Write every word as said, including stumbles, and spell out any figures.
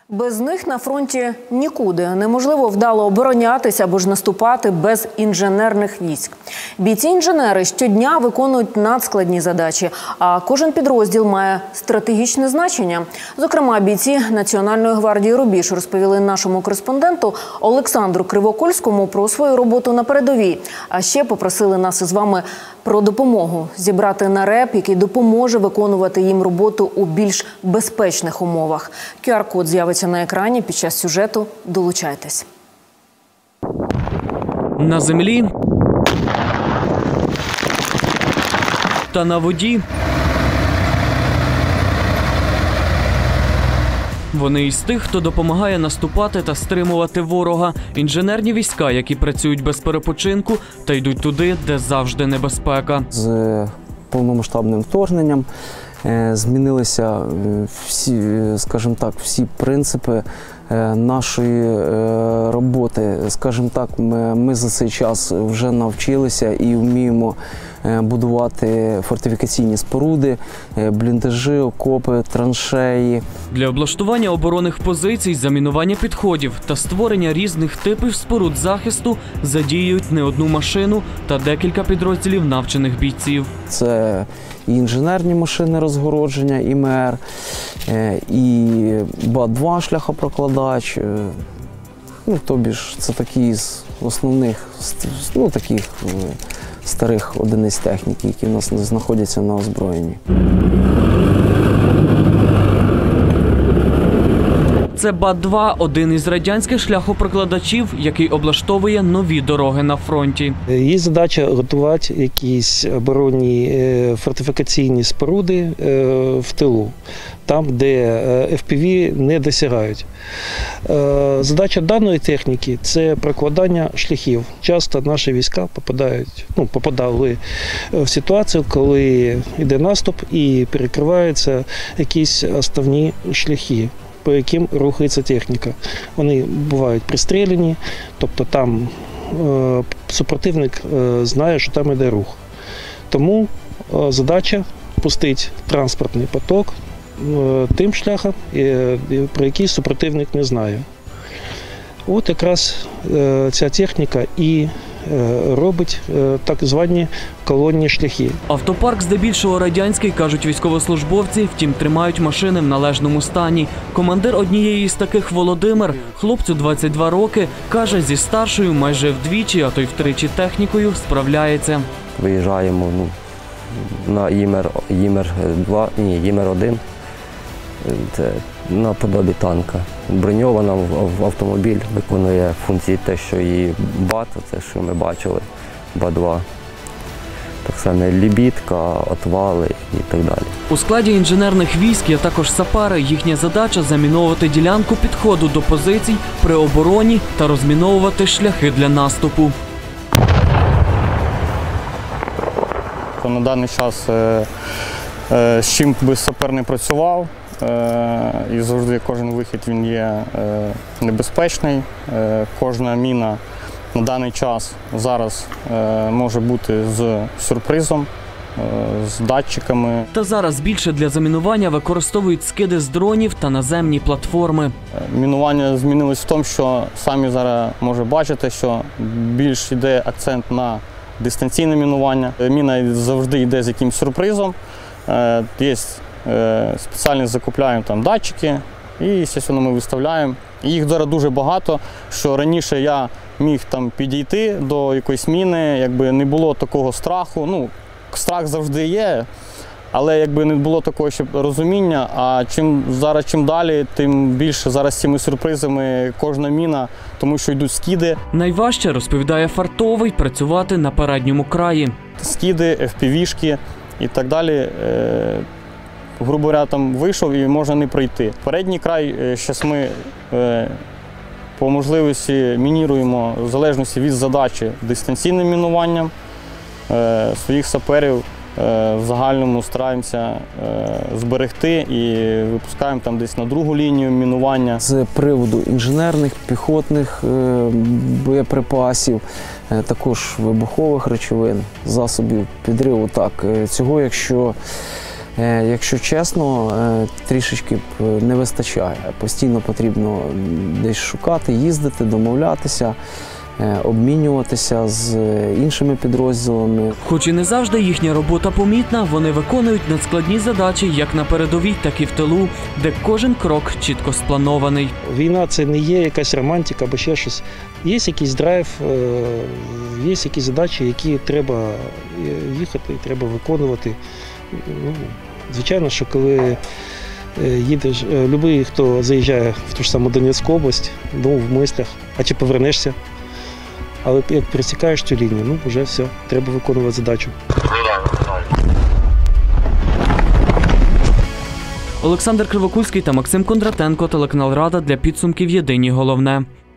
Без них на фронті нікуди. Неможливо вдало оборонятися або ж наступати без інженерних військ. Бійці-інженери щодня виконують надскладні задачі, а кожен підрозділ має стратегічне значення. Зокрема, бійці Національної гвардії «Рубіж» розповіли нашому кореспонденту Олександру Кривокольському про свою роботу на передовій. А ще попросили нас із вами про допомогу – зібрати нареп, який допоможе виконувати їм роботу у більш безпечних умовах. ку ар код з'явиться на екрані під час сюжету. Долучайтесь. На землі та на воді. Вони із тих, хто допомагає наступати та стримувати ворога. Інженерні війська, які працюють без перепочинку та йдуть туди, де завжди небезпека. З повномасштабним вторгненням змінилися всі, скажімо так, всі принципи нашої роботи. Скажімо так, ми, ми за цей час вже навчилися і вміємо будувати фортифікаційні споруди, бліндажі, окопи, траншеї. Для облаштування оборонних позицій, замінування підходів та створення різних типів споруд захисту задіюють не одну машину та декілька підрозділів навчених бійців. Це і інженерні машини розгородження, і ем е ер, і ба два шляхопрокладач. Ну, тобі ж це такі з основних, ну, таких старих одиниць техніки, які в нас знаходяться на озброєнні. Це ба два – один із радянських шляхопрокладачів, який облаштовує нові дороги на фронті. Є задача готувати якісь оборонні фортифікаційні споруди в тилу, там, де еф пі ві не досягають. Задача даної техніки – це прокладання шляхів. Часто наші війська попадають, ну, попадали в ситуацію, коли йде наступ і перекриваються якісь основні шляхи, по яким рухається техніка. Вони бувають пристріляні, тобто там е, супротивник е, знає, що там йде рух. Тому е, задача пустити транспортний поток е, тим шляхом, е, про який супротивник не знає. От якраз е, ця техніка і робить так звані колонні шляхи. Автопарк здебільшого радянський, кажуть військовослужбовці, втім тримають машини в належному стані. Командир однієї з таких Володимир, хлопцю двадцять два роки, каже, зі старшою майже вдвічі, а то й втричі технікою справляється. Виїжджаємо ну, на ЄМЕР два, ні, ЄМЕР один. Це наподобі танка. Броньована в автомобіль, виконує функції те, що і БАТ, це що ми бачили, ба два. Так само лебідка, отвали і так далі. У складі інженерних військ є також сапери. Їхня задача – заміновувати ділянку підходу до позицій при обороні та розміновувати шляхи для наступу. На даний час з чим би сапер не працював, і завжди кожен вихід він є небезпечний. Кожна міна на даний час зараз може бути з сюрпризом, з датчиками. Та зараз більше для замінування використовують скиди з дронів та наземні платформи. Мінування змінилось в тому, що самі зараз може бачити, що більш йде акцент на дистанційне мінування. Міна завжди йде з якимось сюрпризом. Є спеціально закупляємо там датчики і, звісно, ми виставляємо. І їх зараз дуже багато, що раніше я міг там підійти до якоїсь міни, якби не було такого страху. Ну, страх завжди є, але якби не було такого ще розуміння. А чим зараз чим далі, тим більше зараз цими сюрпризами кожна міна, тому що йдуть скиди. Найважче, розповідає Фартовий, працювати на передньому краї. Скиди, еф пі ві-шки і так далі. Грубо говоря, там вийшов і можна не пройти. Передній край, зараз ми по можливості мініруємо в залежності від задачі дистанційним мінуванням. Своїх саперів в загальному стараємося зберегти і випускаємо там десь на другу лінію мінування. З приводу інженерних, піхотних боєприпасів, також вибухових речовин, засобів підриву. Так, цього, якщо Е, Якщо чесно, е, трішечки б не вистачає. Постійно потрібно десь шукати, їздити, домовлятися, е, обмінюватися з іншими підрозділами. Хоч і не завжди їхня робота помітна, вони виконують надскладні задачі як на передовій, так і в тилу, де кожен крок чітко спланований. Війна – це не є якась романтика або ще щось. Є якийсь драйв, е, є якісь задачі, які треба їхати, треба виконувати. Ну, звичайно, що коли е, їдеш, е, будь-який, хто заїжджає в ту ж саму Донецьку область, ну, в мислях, а чи повернешся. Але як пересікаєш цю лінію, ну, вже все, треба виконувати задачу. Олександр Кривокульський та Максим Кондратенко, телеканал Рада, для підсумків «Єдині головне».